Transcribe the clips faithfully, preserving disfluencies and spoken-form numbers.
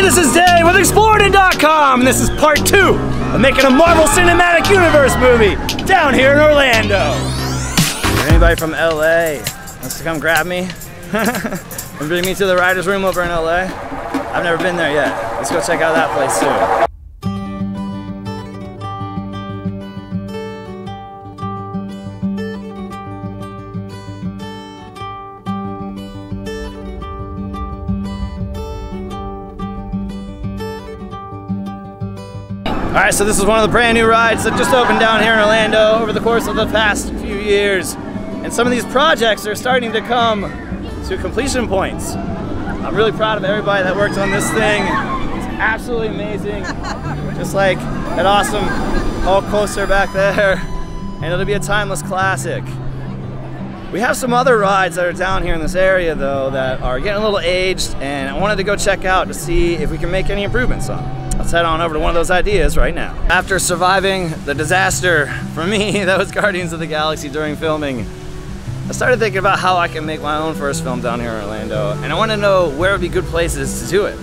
this is Dave with Exploring dot com, and this is part two of making a Marvel Cinematic Universe movie down here in Orlando. If anybody from L A wants to come grab me and bring me to the writer's room over in L A, I've never been there yet. Let's go check out that place soon. Alright, so this is one of the brand new rides that just opened down here in Orlando over the course of the past few years. And some of these projects are starting to come to completion points. I'm really proud of everybody that worked on this thing. It's absolutely amazing. Just like that awesome Hulk coaster back there. And it'll be a timeless classic. We have some other rides that are down here in this area though that are getting a little aged, and I wanted to go check out to see if we can make any improvements on them. Let's head on over to one of those ideas right now. After surviving the disaster for me that was Guardians of the Galaxy during filming, I started thinking about how I can make my own first film down here in Orlando, and I want to know where would be good places to do it.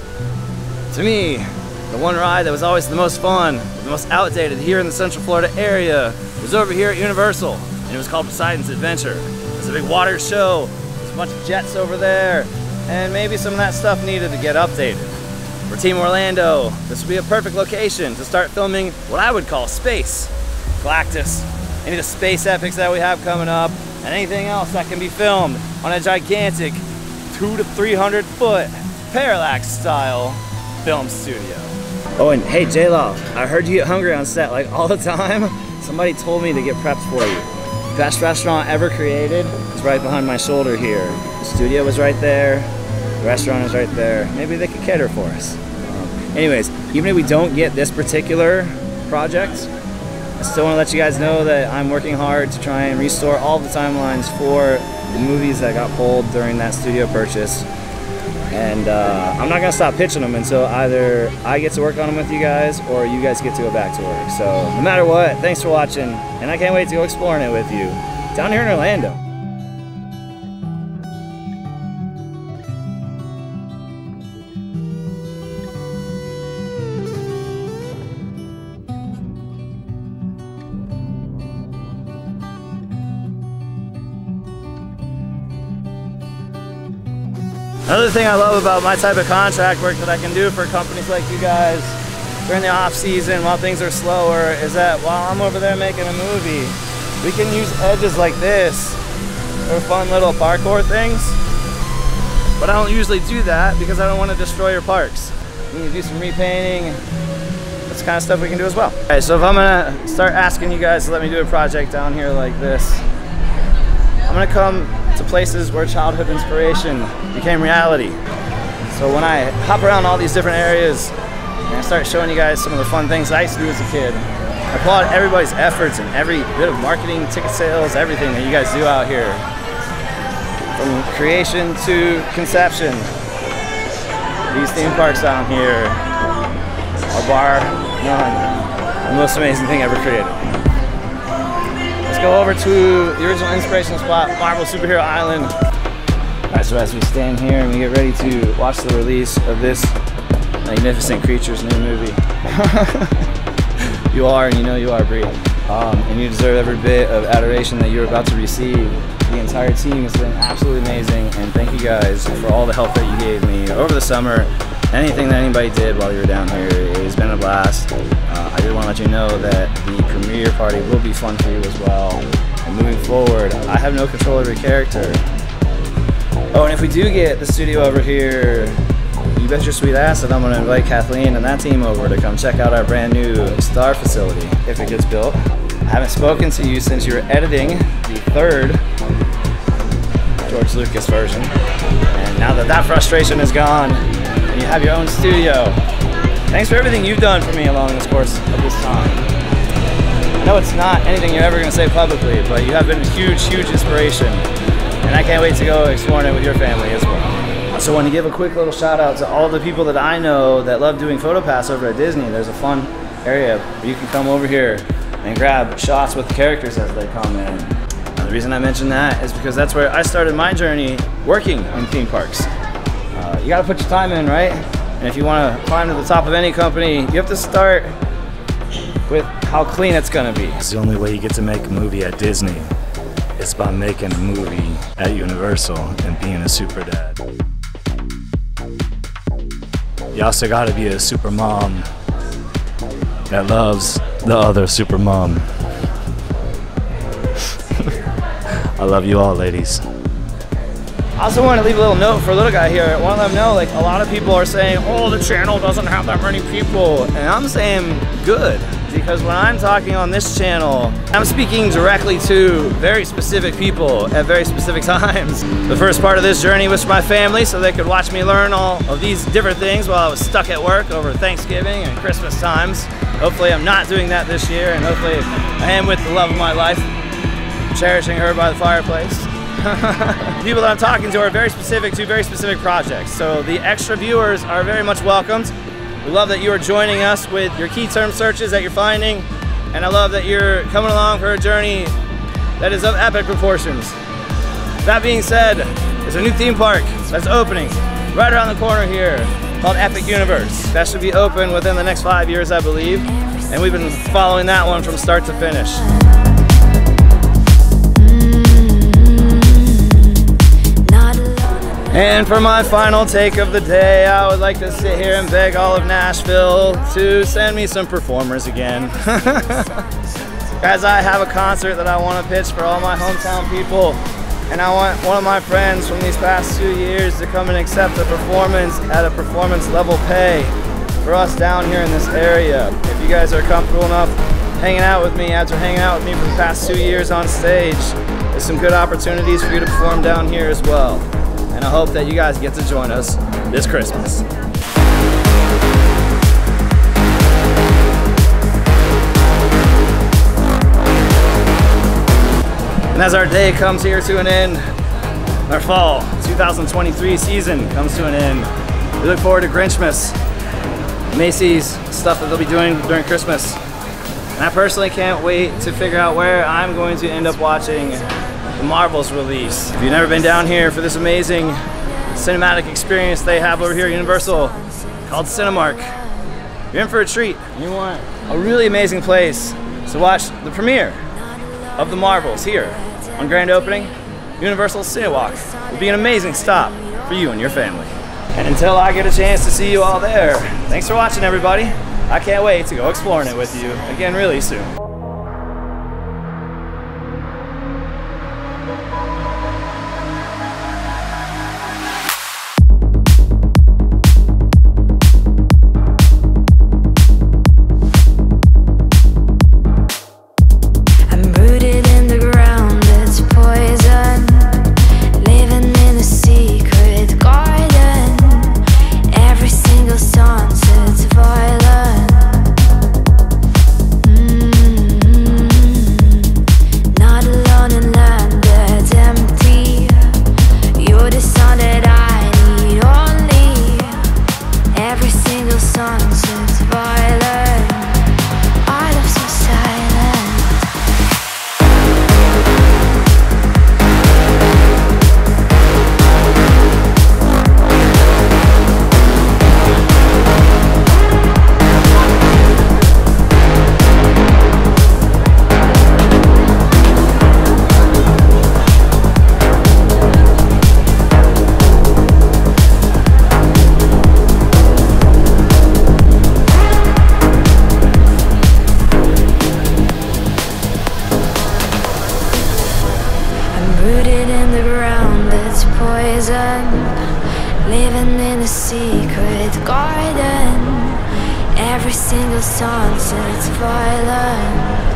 To me, the one ride that was always the most fun, the most outdated here in the Central Florida area was over here at Universal, and it was called Poseidon's Adventure. It's a big water show, there's a bunch of jets over there, and maybe some of that stuff needed to get updated. For Team Orlando, this would be a perfect location to start filming what I would call space. Galactus, any of the space epics that we have coming up, and anything else that can be filmed on a gigantic two to three hundred foot Parallax style film studio. Oh, and hey J-Law, I heard you get hungry on set like all the time. Somebody told me to get prepped for you. Best restaurant ever created is right behind my shoulder here. The studio was right there. The restaurant is right there. Maybe they could cater for us. Um, anyways, even if we don't get this particular project, I still want to let you guys know that I'm working hard to try and restore all the timelines for the movies that got pulled during that studio purchase. And uh, I'm not going to stop pitching them until either I get to work on them with you guys or you guys get to go back to work. So no matter what, thanks for watching, and I can't wait to go exploring it with you down here in Orlando. Another thing I love about my type of contract work that I can do for companies like you guys during the off season while things are slower is that while I'm over there making a movie, we can use edges like this for fun little parkour things. But I don't usually do that because I don't want to destroy your parks. We need to do some repainting. That's the kind of stuff we can do as well. Okay, so if I'm gonna start asking you guys to let me do a project down here like this, I'm gonna come to places where childhood inspiration became reality. So when I hop around all these different areas and I start showing you guys some of the fun things I used to do as a kid, I applaud everybody's efforts and every bit of marketing, ticket sales, everything that you guys do out here. From creation to conception. These theme parks down here are bar none. The most amazing thing ever created. Let's go over to the original inspiration spot, Marvel Superhero Island. Alright, so as we stand here and we get ready to watch the release of this magnificent creature's new movie. You are, and you know you are, Brie. Um, and you deserve every bit of adoration that you're about to receive. The entire team has been absolutely amazing, and thank you guys for all the help that you gave me over the summer. Anything that anybody did while you were down here, it's been a blast. Uh, I did want to let you know that the premiere party will be fun for you as well. And moving forward, I have no control over your character. Oh, and if we do get the studio over here, you bet your sweet ass that I'm going to invite Kathleen and that team over to come check out our brand new Star facility if it gets built. I haven't spoken to you since you were editing the third George Lucas version. And now that that frustration is gone, and you have your own studio, thanks for everything you've done for me along this course of this time. I know it's not anything you're ever going to say publicly, but you have been a huge, huge inspiration. And I can't wait to go exploring it with your family as well. I also want to give a quick little shout out to all the people that I know that love doing PhotoPass over at Disney. There's a fun area where you can come over here and grab shots with the characters as they come in. And the reason I mention that is because that's where I started my journey working in theme parks. Uh, you gotta put your time in, right? And if you want to climb to the top of any company, you have to start with how clean it's gonna be. It's the only way you get to make a movie at Disney. It's by making a movie at Universal and being a super dad. You also gotta be a super mom that loves the other super mom. I love you all, ladies. I also want to leave a little note for a little guy here. I want to let him know, like, a lot of people are saying, oh, the channel doesn't have that many people. And I'm saying good, because when I'm talking on this channel, I'm speaking directly to very specific people at very specific times. The first part of this journey was for my family, so they could watch me learn all of these different things while I was stuck at work over Thanksgiving and Christmas times. Hopefully I'm not doing that this year, and hopefully I am with the love of my life, cherishing her by the fireplace. People that I'm talking to are very specific to very specific projects, so the extra viewers are very much welcomed. We love that you are joining us with your key term searches that you're finding, and I love that you're coming along for a journey that is of epic proportions. That being said, there's a new theme park that's opening right around the corner here called Epic Universe. That should be open within the next five years, I believe, and we've been following that one from start to finish. And for my final take of the day, I would like to sit here and beg all of Nashville to send me some performers again. Guys, I have a concert that I want to pitch for all my hometown people, and I want one of my friends from these past two years to come and accept a performance at a performance level pay for us down here in this area. If you guys are comfortable enough hanging out with me after hanging out with me for the past two years on stage, there's some good opportunities for you to perform down here as well. And I hope that you guys get to join us this Christmas. And as our day comes here to an end, our fall two thousand twenty-three season comes to an end, we look forward to Grinchmas, Macy's, stuff that they'll be doing during Christmas. And I personally can't wait to figure out where I'm going to end up watching the Marvel's release. If you've never been down here for this amazing cinematic experience they have over here at Universal called Cinemark, you're in for a treat. You want a really amazing place to watch the premiere of the Marvels here on grand opening. Universal Cinemark will be an amazing stop for you and your family. And until I get a chance to see you all there, thanks for watching, everybody. I can't wait to go exploring it with you again really soon. Living in a secret garden. Every single sunset's violent.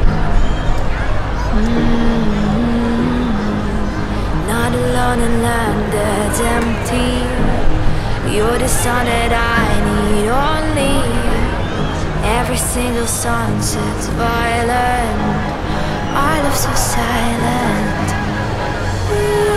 Mm-hmm. Not alone in land that's empty. You're the sun that I need only. Every single sunset's violent. Our love's so silent.